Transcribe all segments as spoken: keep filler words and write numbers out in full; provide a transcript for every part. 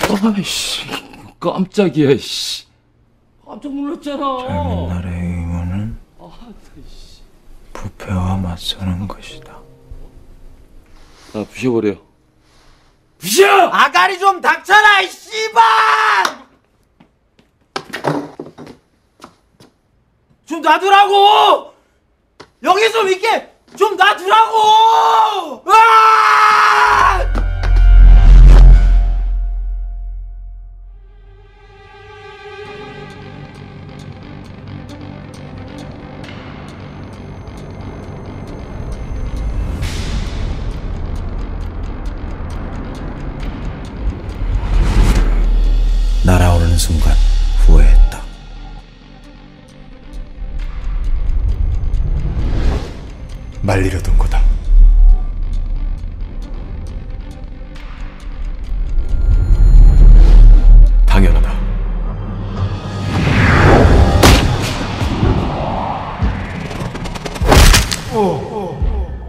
아이씨, 깜짝이야, 씨. 깜짝 놀랐잖아. 젊은 날의 의무는 아, 씨. 부패와 맞서는 것이다. 아, 부셔버려. 부셔! 아가리 좀 닥쳐라, 이 씨발! 좀 놔두라고! 여기 좀 있게 좀 놔두라고! 으아! 날아오르는 순간 후회했다. 말리려던 거다. 당연하다. 오, 오.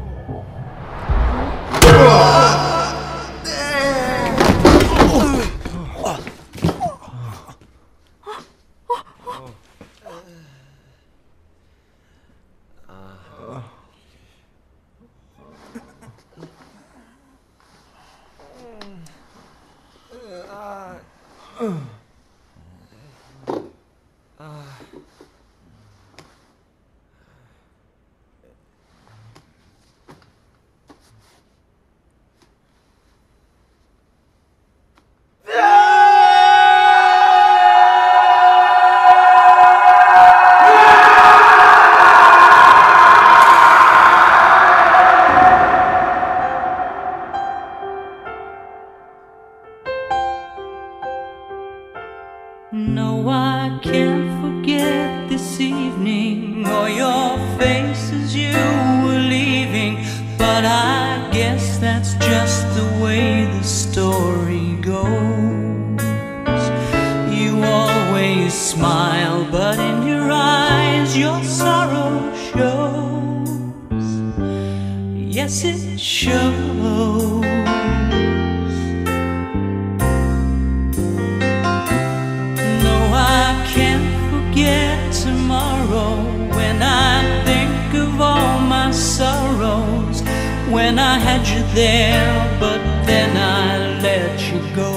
No, I can't forget this evening or your face as you were leaving. But I guess that's just the way the story goes. You always smile, but in your eyes your sorrow shows. Yes, it shows. Tomorrow, when I think of all my sorrows, when I had you there, but then I let you go.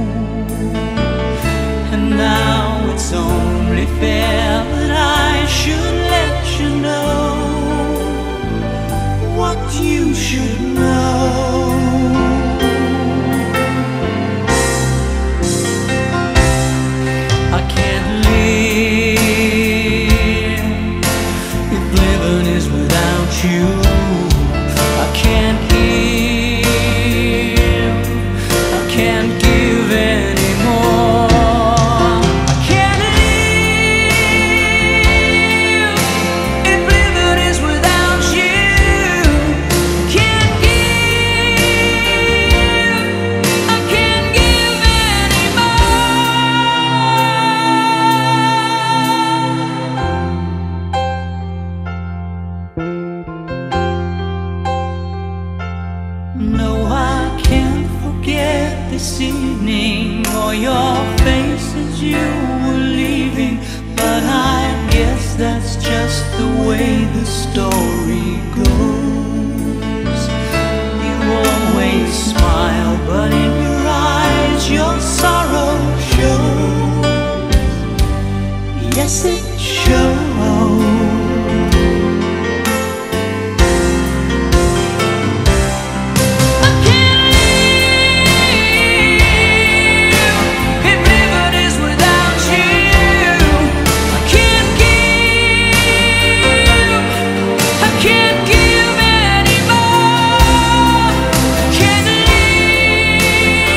And now it's only fair that I should let you know what you should know. I can't live you. I can't give, I can't give anymore. I can't live if living is without you. Can't give, I can't give No, I can't forget this evening or your face as you were leaving. But I guess that's just the way the story goes. You always smile, but in your eyes your sorrow shows. Yes, it shows.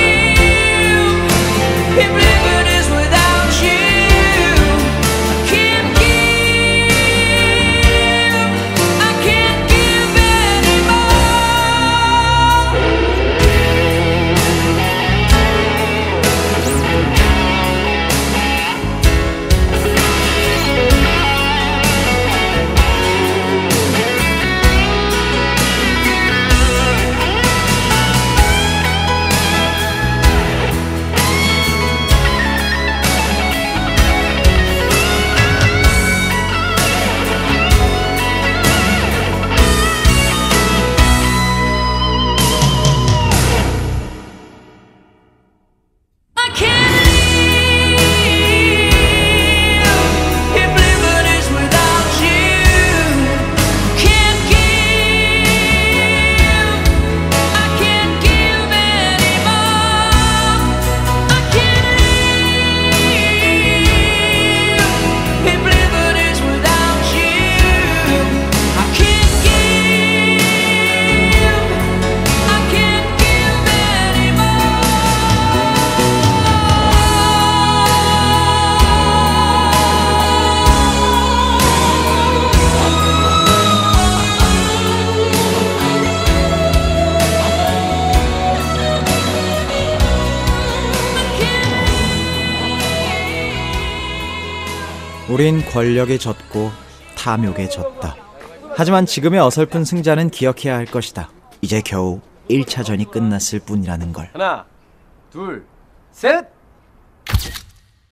If living is without you, I can't 우린 권력에 졌고 탐욕에 졌다. 하지만 지금의 어설픈 승자는 기억해야 할 것이다. 이제 겨우 일 차전이 끝났을 뿐이라는 걸. 하나, 둘, 셋.